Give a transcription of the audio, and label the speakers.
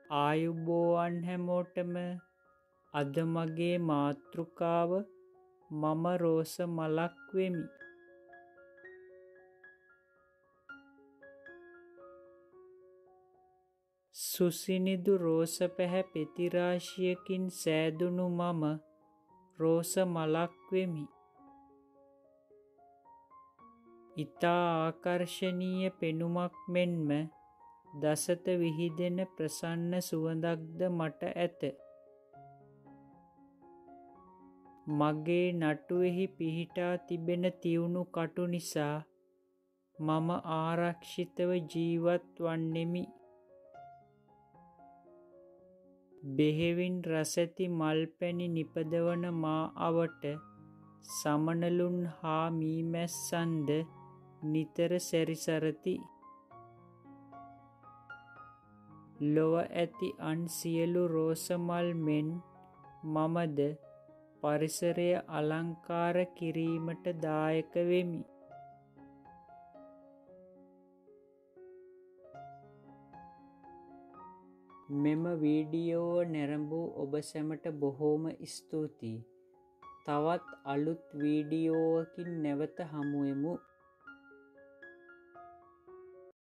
Speaker 1: ආයුබෝවන් හැමෝටම. අද මගේ මාතෘකාව මම රෝස මලක් වෙමි. සුසිනිදු රෝස පැහැ පෙතිරාශියකින් සෑදුණු මම රෝස මලක් වෙමි. ඉතා ආකර්ශනීය පෙනුමක් මෙන්ම දසත විහිදෙන ප්‍රසන්න සුවඳක්ද මට ඇත. මගේ නටුවෙහි පිහිටා තිබෙන තියුණු කටු නිසා මම ආරක්ෂිතව ජීවත් වන්නෙමි. බෙහෙවින් රසැති මල් පැණි නිපදවන මා අවට සමනලුන් හා මීමැස්සන්ද නිතර සැරිසරති. ලොව ඇති අන් සියලු රෝස මල් මෙන් මමද පරිසරය අලංකාර කිරීමට දායක වෙමි. මෙම වීඩියෝව නැරඹූ ඔබ සැමට බොහෝම ස්තුතියි. තවත් අලුත් වීඩියෝවකින් නැවත හමුවෙමු.